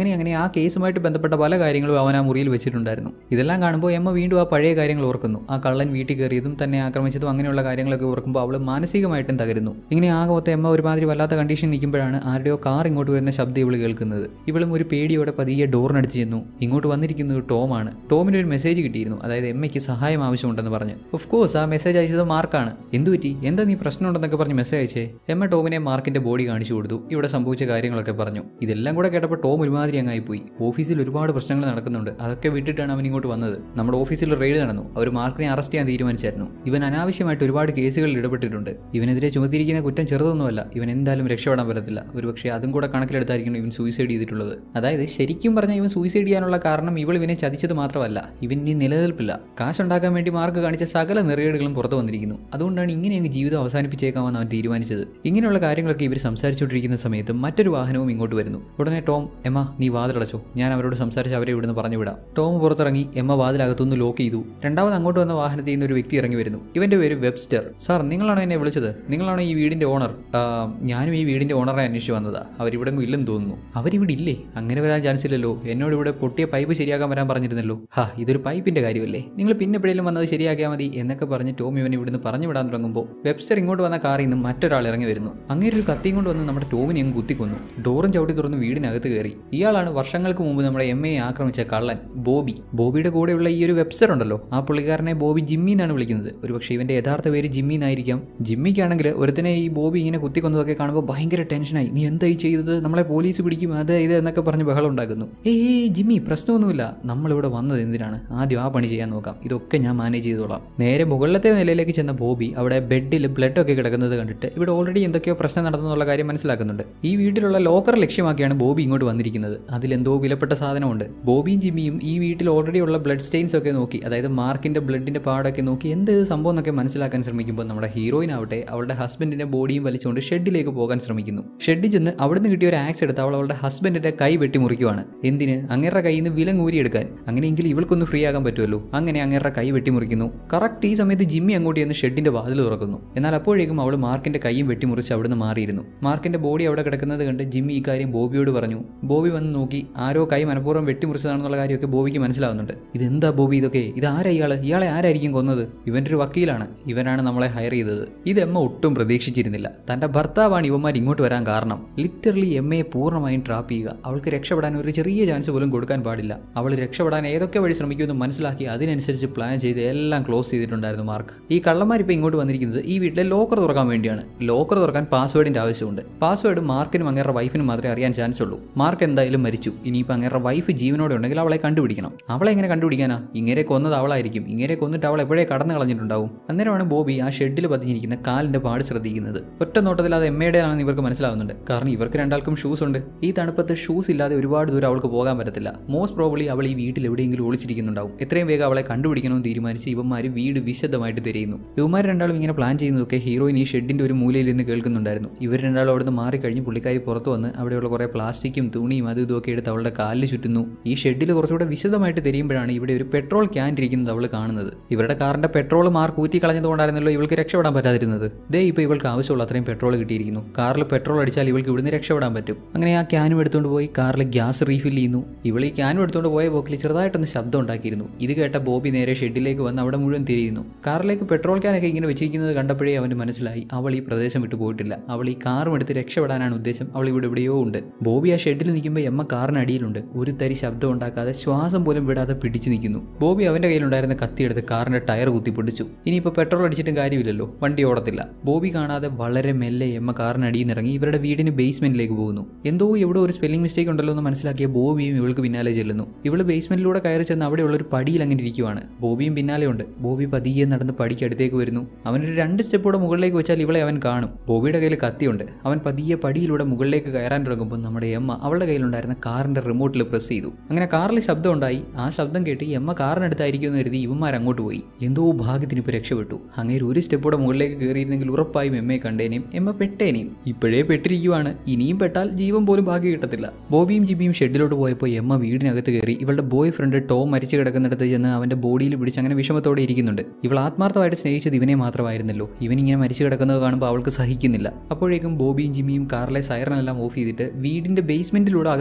അങ്ങനെ ആ കേസുമായിട്ട് ബന്ധപ്പെട്ട പല കാര്യങ്ങളും അവൻ ആ മുറിയിൽ വെച്ചിട്ടുണ്ടായിരുന്നു. ഇതെല്ലാം കാണുമ്പോൾ എമ്മ വീണ്ടും ആ പഴയ കാര്യങ്ങൾ ഓർക്കുന്നു. ആ കള്ളൻ വീട്ടിൽ കയറിയതും തന്നെ ആക്രമിച്ചതും അങ്ങനെയുള്ള കാര്യങ്ങളൊക്കെ ഓർക്കുമ്പോൾ അവൾ മാനസികമായിട്ടും തകരുന്നു. ഇങ്ങനെ ആകമൊത്ത എമ്മ ഒരുമാതിരി വല്ലാത്ത കണ്ടീഷൻ നിൽക്കുമ്പോഴാണ് ആരുടെയോ കാർ ഇങ്ങോട്ട് വരുന്ന ശബ്ദം ഇവൾ കേൾക്കുന്നത്. ഇവളും ഒരു പേടിയോടെ പതിയെ ഡോറിനടിച്ച് ചെന്നു. ഇങ്ങോട്ട് വന്നിരിക്കുന്നത് ടോമാണ്. ടോമിന് ഒരു മെസ്സേജ് കിട്ടിയിരുന്നു, അതായത് എമ്മയ്ക്ക് സഹായം ആവശ്യമുണ്ടെന്ന് പറഞ്ഞ്. ഓഫ് കോഴ്സ് ആ മെസ്സേജ് അയച്ചത് മാർക്കാണ്. എന്ത് പറ്റി, എന്താ നീ പ്രശ്നമുണ്ടെന്നൊക്കെ പറഞ്ഞ് മെസ്സേജ് അയച്ചേ? എമ്മ ടോമിനെ മാർക്കിന്റെ ബോഡി കാണിച്ചു കൊടുത്തു. ഇവിടെ സംഭവിച്ച കാര്യങ്ങളൊക്കെ പറഞ്ഞു. ഇതെല്ലാം കൂടെ കേട്ടപ്പോൾ ടോം ഒരുമാതിരി അങ്ങായിപ്പോയി. ഓഫീസിൽ ഒരുപാട് പ്രശ്നങ്ങൾ നടക്കുന്നുണ്ട്, അതൊക്കെ വിട്ടിട്ടാണ് അവൻ ഇങ്ങോട്ട് വന്നത്. നമ്മുടെ ഓഫീസിൽ റെയ്ഡ് നടന്നു. അവർ മാർക്കിനെ അറസ്റ്റ് ചെയ്യാൻ തീരുമാനിച്ചായിരുന്നു. ഇവൻ അനാവശ്യമായിട്ട് ഒരുപാട് കേസുകളിൽ ഇടപെട്ടിട്ടുണ്ട്. ഇവനെതിരെ ചുമത്തിയിരിക്കുന്ന കുറ്റം ചെറുതൊന്നുമല്ല. ഇവൻ എന്തായാലും രക്ഷപ്പെടാൻ പറ്റത്തില്ല. ഒരുപക്ഷെ അതും കൂടെ കണക്കിലെടുത്തായിരിക്കണം ഇവൻ സൂയിസൈഡ് ചെയ്തിട്ടുള്ളത്. അതായത് ശരിക്കും പറഞ്ഞാൽ ഇവൻ സൂയിസൈഡ് ചെയ്യാനുള്ള കാരണം ഇവൾ ഇവനെ ചതിച്ചത് മാത്രമല്ല, ഇവൻ ഇനി നിലനിൽപ്പില്ല. കാശുണ്ടാക്കാൻ വേണ്ടി മാർക്ക് കാണിച്ച സകല നെറികേടുകളും പുറത്തു വന്നിരിക്കുന്നു. അതുകൊണ്ടാണ് ഇങ്ങനെ അങ്ങ് ജീവിതം അവസാനിപ്പിച്ചേക്കാമെന്ന് അവൻ തീരുമാനിച്ചത്. ഇങ്ങനെയുള്ള കാര്യങ്ങളൊക്കെ ഇവർ സംസാരിച്ചുകൊണ്ടിരിക്കുന്ന സമയത്ത് മറ്റൊരു വാഹനവും ഇങ്ങോട്ട് വരുന്നു. ഉടനെ ടോം, എമ്മ നീ വാതിലടച്ചോ, ഞാൻ അവരോട് സംസാരിച്ച് അവരെ ഇവിടുന്ന് പറഞ്ഞു വിടാം. ടോം പുറത്തിറങ്ങി. എമ്മ വാതിലകത്തുനിന്ന് ലോക്ക് ചെയ്തു. രണ്ടാമത് അങ്ങോട്ട് വന്ന വാഹനത്തിൽ നിന്ന് ഒരു വ്യക്തി ഇറങ്ങി വരുന്നു. ഇവന്റെ പേര് വെബ്സ്റ്റർ. സാർ, നിങ്ങളാണോ എന്നെ വിളിച്ചത്? നിങ്ങളാണോ ഈ വീടിന്റെ ഓണർ? ഞാനും ഈ വീടിന്റെ ഓണറെ അന്വേഷിച്ച് വന്നതാ. അവരിവിടെ ഇല്ലെന്ന് തോന്നുന്നു. അവരിവിടെ ഇല്ലേ? അങ്ങനെ വരാൻ ചാൻസ് ഇല്ലല്ലോ. എന്നോട് ഇവിടെ പൊട്ടിയ പൈപ്പ് ശരിയാക്കാൻ വരാൻ പറഞ്ഞിരുന്നല്ലോ. ഇതൊരു പൈപ്പിന്റെ കാര്യമല്ലേ, നിങ്ങൾ പിന്നെ എപ്പോഴേലും വന്നത് ശരിയാക്കിയാൽ മതി എന്നൊക്കെ പറഞ്ഞ് ടോം ഇവൻ ഇവിടുന്ന് പറഞ്ഞു വിടാൻ തുടങ്ങുമ്പോൾ വെബ്സ്റ്റർ ഇങ്ങോട്ട് വന്ന കാറിൽ നിന്ന് മറ്റൊരാൾ ഇറങ്ങി വരുന്നു. അങ്ങനെ ഒരു കത്തിയും കൊണ്ട് വന്ന് നമ്മുടെ ടോമിനെ അങ്ങ് കുത്തിക്കൊന്നു. ഡോറും ചവിട്ടി തുറന്ന് വീടിനകത്ത് കയറി. ഇയാളാണ് വർഷങ്ങൾക്ക് മുമ്പ് നമ്മുടെ എമ്മയെ ആക്രമിച്ച കള്ളൻ ബോബി. ബോബിയുടെ കൂടെയുള്ള ഈ ഒരു വെബ്സ്റ്റർ ഉണ്ടല്ലോ, ആ പുള്ളിക്കാരനെ ബോബി ജിമ്മി എന്നാണ് വിളിക്കുന്നത്. ഒരുപക്ഷെ ഇവന്റെ യഥാർത്ഥ പേര് ജിമ്മി എന്നായിരിക്കാം. ജിമ്മിക്കാണെങ്കിൽ ഒരുത്തനെ ഈ ബോബി ഇങ്ങനെ കുത്തിക്കൊന്നതൊക്കെ കാണുമ്പോൾ ഭയങ്കര ടെൻഷനായി. നീ എന്തായി ചെയ്തത്? നമ്മളെ പോലീസ് പിടിക്കും, അത് ഇത് എന്നൊക്കെ പറഞ്ഞ് ബഹളം ഉണ്ടാക്കുന്നു. ജിമ്മി, പ്രശ്നമൊന്നുമില്ല, നമ്മളിവിടെ വന്നത് എന്തിനാണ്? ആദ്യം ആ പണി ചെയ്യാൻ നോക്കാം, ഇതൊക്കെ ഞാൻ മാനേജ് ചെയ്തോളാം. നേരെ മുകളിലത്തെ നിലയിലേക്ക് ചെന്ന ബോബി അവിടെ ബെഡിൽ ബ്ലഡ് ഒക്കെ കിടക്കുന്നത് കണ്ടിട്ട് ഇവിടെ ഓൾറെഡി എന്തൊക്കെയോ പ്രശ്നം നടന്നെന്നുള്ള കാര്യം മനസ്സിലാക്കുന്നുണ്ട്. ഈ വീട്ടിലുള്ള ലോക്കർ ലക്ഷ്യമാക്കിയാണ് ബോബി ഇങ്ങോട്ട് വന്നിരിക്കുന്നത്. അതിലെന്തോ വിലപ്പെട്ട സാധനമുണ്ട്. ബോബിയും ജിമ്മിയും ഈ വീട്ടിൽ ഓൾറെഡി ഉള്ള ബ്ലഡ് സ്റ്റെയിൻസ് ഒക്കെ നോക്കി, അതായത് മാർക്കിന്റെ ബ്ലഡിന്റെ പാടൊക്കെ നോക്കി എന്ത് സംഭവം എന്നൊക്കെ മനസ്സിലാക്കാൻ ശ്രമിക്കുമ്പോൾ നമ്മുടെ ഹീറോയിൻ ആവട്ടെ അവളുടെ ഹസ്ബൻഡിന്റെ ബോഡിയും വലിച്ചുകൊണ്ട് ഷെഡിലേക്ക് പോകാൻ ശ്രമിക്കുന്നു. ഷെഡിൽ ചെന്ന് അവിടുന്ന് കിട്ടിയ ഒരു ആക്സ് എടുത്ത് അവളുടെ ഹസ്ബൻഡിന്റെ കൈ വെട്ടി മുറിക്കുവാണ്. എന്തിന്? അങ്ങേരുടെ കയ്യിൽ നിന്ന് വില ഊരിയെടുക്കാൻ. അങ്ങനെയെങ്കിൽ ഇവൾക്കൊന്ന് ഫ്രീ ആകാൻ പറ്റുമല്ലോ. അങ്ങനെ അങ്ങേരുടെ കൈ വെട്ടിമുറിക്കുന്നു. കറക്റ്റ് ഈ സമയത്ത് ജിമ്മി അങ്ങോട്ട് ചെന്ന് ഷെഡിന്റെ വാതിൽ തുറക്കുന്നു. എന്നാൽ അപ്പോഴേക്കും അവൾ മാർക്കിന്റെ കൈയും വെട്ടിമുറിച്ച് അവിടുന്ന് മാറിയിരുന്നു. മാർക്കിന്റെ ബോഡി അവിടെ കിടക്കുന്നത് കണ്ട് ജിമ്മി ഈ കാര്യം ബോബിയോട് പറഞ്ഞു. ബോബി വന്ന് നോക്കി. ആരോ കൈ മനഃപൂർവ്വം വെട്ടിമുറിച്ചതാണെന്നുള്ള കാര്യമൊക്കെ ബോബിക്ക് മനസ്സിലാവുന്നുണ്ട്. ഇതെന്താ ബോബി ഇതൊക്കെ? ഇതാരാ ഇയാളെ ആരായിരിക്കും കൊന്നത്? ഇവന്റെ ഒരു വക്കീലാണ്. ഇവനാണ് നമ്മളെ ഹയർ ചെയ്തത്. ഇത് എമ്മ ഒട്ടും പ്രതീക്ഷിച്ചിരുന്നില്ല. തന്റെ ഭർത്താവാണ് ഇവന്മാർ ഇങ്ങോട്ട് വരാൻ കാരണം. ലിറ്ററലി എമ്മയെ പൂർണ്ണമായും ട്രാപ്പ് ചെയ്യുക. അവൾക്ക് രക്ഷപ്പെടാൻ ഒരു ചെറിയ ചാൻസ് പോലും കൊടുക്കാൻ പാടില്ല. അവൾ രക്ഷപ്പെടാൻ ഏതൊക്കെ വഴി ശ്രമിക്കുമെന്ന് മനസ്സിലാക്കി അതിനനുസരിച്ച് പ്ലാൻ ചെയ്ത് എല്ലാം ക്ലോസ് ചെയ്തിട്ടുണ്ടായിരുന്നു മാർക്ക്. ഈ കള്ളന്മാരിപ്പോൾ ഇങ്ങോട്ട് വന്നിരിക്കുന്നത് ഈ വീട്ടിലെ ലോക്കർ തുറക്കാൻ വേണ്ടിയാണ്. ലോക്കർ തുറക്കാൻ പാസ്വേഡിന്റെ ആവശ്യമുണ്ട്. പാസ്വേഡ് മാർക്കിനും അങ്ങേരുടെ വൈഫിനും മാത്രമേ അറിയാൻ ചാൻസ് ഉള്ളൂ. മാർക്ക് എന്തായാലും മരിച്ചു. ഇനിയിപ്പോൾ അങ്ങേരുടെ വൈഫ് ജീവനോടെ ഉണ്ടെങ്കിൽ അവളെ കണ്ടുപിടിക്കണം. അവളെ എങ്ങനെ കണ്ടുപിടിക്കാനാ? ഇങ്ങനെ കൊന്നത് അവളായിരിക്കും. ഇങ്ങനെ കൊന്നിട്ട് അവൾ എപ്പോഴേ കടന്നു കളഞ്ഞിട്ടുണ്ടാവും. അന്നേരമാണ് ബോബി ആ ഷെഡിൽ പതിഞ്ഞിരിക്കുന്ന കാലിന്റെ പാട് ശ്രദ്ധിക്കുന്നത്. ഒറ്റ നോട്ടത്തിൽ അത് എമ്മയുടെ ആണെന്ന് ഇവർക്ക് മനസ്സിലാവുന്നുണ്ട്. കാരണം ഇവർക്ക് രണ്ടാൾക്കും ഷൂസ് ഉണ്ട്. ഈ തണുപ്പത്ത് ഷൂസ് ഇല്ലാതെ ഒരുപാട് ദൂരം അവൾക്ക് പോകാൻ പറ്റത്തില്ല. മോസ്റ്റ് പ്രോബബ്ലി അവൾ ഈ വീട്ടിൽ എവിടെയെങ്കിലും ഒളിച്ചിരിക്കുന്നുണ്ടാവും. എത്രയും വേഗം അവളെ കണ്ടുപിടിക്കണമെന്ന് തീരുമാനിച്ച് ഇവന്മാർ വീട് വിശദമായിട്ട് തിരയുന്നു. ഇവന്മാർ രണ്ടാളും ഇങ്ങനെ പ്ലാൻ ചെയ്യുന്നതൊക്കെ ഹീറോയിൻ ഈ ഷെഡിന്റെ ഒരു മൂലയിൽ നിന്ന് കേൾക്കുന്നുണ്ടായിരുന്നു. ഇവർ രണ്ടാളും അവിടുന്ന് മാറിക്കഴിഞ്ഞ് പുള്ളിക്കാരി പുറത്തു വന്ന് അവിടെയുള്ള കുറേ പ്ലാസ്റ്റിക്കും തുണിയും അതും ഇതൊക്കെ എടുത്ത് അവളുടെ കാലിൽ ചുറ്റുന്നു. ഈ ഷെഡിൽ കുറച്ചുകൂടെ വിശദമായിട്ട് തിരയുമ്പോഴാണ് ഇവിടെ ഒരു പെട്രോൾ ക്യാൻ ഇരിക്കുന്നത് അവൾ കാണുന്നത്. ഇവരുടെ കാറിന്റെ പെട്രോൾ മാർക്ക് ഊറ്റി കളഞ്ഞതുകൊണ്ടായിരുന്നല്ലോ ഇവൾക്ക് രക്ഷപ്പെടാൻ പറ്റാതിരുന്നത്. ദേ ഇപ്പോൾ ഇവൾക്ക് ആവശ്യമുള്ള അത്രയും പെട്രോൾ കിട്ടിയിരിക്കുന്നു. കാറിൽ പെട്രോൾ അടിച്ചാൽ ഇവൾക്ക് ഇവിടുന്ന് രക്ഷപ്പെടാൻ പറ്റും. അങ്ങനെ ആ ക്യാനും എടുത്തുകൊണ്ട് പോയി കാറിൽ ഗ്യാസ് റീഫിൽ ചെയ്യുന്നു. ഇവൾ ഈ ക്യാനും എടുത്തുകൊണ്ട് പോയ പോക്കിൽ ചെറുതായിട്ടൊന്ന് ശബ്ദം ഉണ്ടാക്കിയിരുന്നു. ഇത് കേട്ട ബോബി നേരെ ഷെഡിലേക്ക് വന്ന് അവിടെ മുഴുവൻ തിരിയുന്നു. കാറിലേക്ക് പെട്രോൾ ക്യാനൊക്കെ ഇങ്ങനെ വെച്ചിരിക്കുന്നത് കണ്ടപ്പോഴേ അവന് മനസ്സിലായി അവൾ ഈ പ്രദേശം വിട്ടു പോയിട്ടില്ല. അവൾ ഈ കാറും എടുത്ത് രക്ഷപ്പെടാനാണ് ഉദ്ദേശം. അവൾ ഇവിടെ എവിടെയോ ഉണ്ട്. ബോബി ആ ഷെഡിൽ നിൽക്കുമ്പോൾ എമ്മ കാറിനടിയിലുണ്ട്. ഒരു തരി ശബ്ദം ഉണ്ടാക്കാതെ ശ്വാസം പോലും വിടാതെ പിടിച്ചു നിൽക്കുന്നു. ബോബി അവന്റെ കയ്യിലുണ്ടായിരുന്ന കത്തിയെടുത്ത് കാറിന്റെ ടയർ കുത്തിപ്പൊട്ടിച്ചു. ഇനിയിപ്പോൾ പെട്രോൾ അടിച്ചിട്ടും കാര്യമില്ലല്ലോ, വണ്ടി ഓടത്തില്ല. ബോബി കാണാതെ വളരെ മെല്ലെ എമ്മ കാറിനടിയിൽ നിന്നിറങ്ങി ഇവരുടെ വീടിന് ബേസ്മെന്റിലേക്ക് പോകുന്നു. എന്തോ ഇവിടെ ഒരു സ്പെല്ലിംഗ് മിസ്റ്റേക്ക് ഉണ്ടല്ലോ എന്ന് മനസ്സിലാക്കിയ ബോബിയും ഇവൾക്ക് പിന്നാലെ ചെല്ലുന്നു. ഇവള് ബേസ്മെന്റിലൂടെ കയറി ചെന്ന് അവിടെയുള്ള ഒരു പടിയിൽ അങ്ങനെ ഇരിക്കുവാണ്. ബോബിയും പിന്നാലെ ഉണ്ട്. ബോബി പതിയെ നടന്ന് പടിക്ക് അടുത്തേക്ക് വരുന്നു. അവനൊരു 2 സ്റ്റെപ്പോടെ മുകളിലേക്ക് വെച്ചാൽ ഇവളെ അവൻ കാണും. ബോബിയുടെ കയ്യിൽ കത്തിയുണ്ട്. അവൻ പതിയെ പടിയിലൂടെ മുകളിലേക്ക് കയറാൻ തുടങ്ങുമ്പോൾ നമ്മുടെ എമ്മ അവളുടെ കയ്യിലുണ്ടായിരുന്ന കാറിന്റെ റിമോട്ടിൽ പ്രസ് ചെയ്തു. അങ്ങനെ കാറിൽ ശബ്ദം ഉണ്ടായി. ആ ശബ്ദം കേട്ട് എമ്മ കാറിനടുത്തായിരിക്കും എന്ന് കരുതി ഇവന്മാർ അങ്ങോട്ട് പോയി. എന്തോ ഭാഗ്യത്തിന് ഇപ്പോൾ രക്ഷപ്പെട്ടു. അങ്ങനെ ഒരു സ്റ്റെപ്പോടെ മുകളിലേക്ക് കയറിയിരുന്നെങ്കിൽ ഉറപ്പായും എമ്മയെ കണ്ടേനെയും എമ്മ പെട്ടേനെയും. ഇപ്പോഴേ പെട്ടിരിക്കുവാണ്. ഇനിയും പെട്ടാൽ ജീവൻ പോലും ബാക്കി കിട്ടത്തില്ല. ബോബിയും ജിബിയും ഷെഡിലോട്ട് പോയപ്പോൾ എമ്മ വീടിനകത്ത് കയറി ഇവളുടെ ബോയ് ഫ്രണ്ട് ടോം മരിച്ചു കിടക്കുന്നിടത്ത് ചെന്ന് അവന്റെ ബോഡിയിൽ പിടിച്ച് അങ്ങനെ വിഷമത്തോടെ ഇരിക്കുന്നുണ്ട്. ഇവൾ ആത്മാർത്ഥമായിട്ട് സ്നേഹിച്ചത് ഇവനെ മാത്രമായിരുന്നല്ലോ. ഇവനിങ്ങനെ മരിച്ചു കിടക്കുന്നത് കാണുമ്പോൾ അവൾക്ക് സഹിക്കുന്നില്ല. അപ്പോഴേക്കും ബോബിയും ജിമ്മിയും കാറിലെ സൈറനെല്ലാം ഓഫ് ചെയ്തിട്ട് വീടിന്റെ ബേസ്മെന്റിലൂടെ അകത്ത്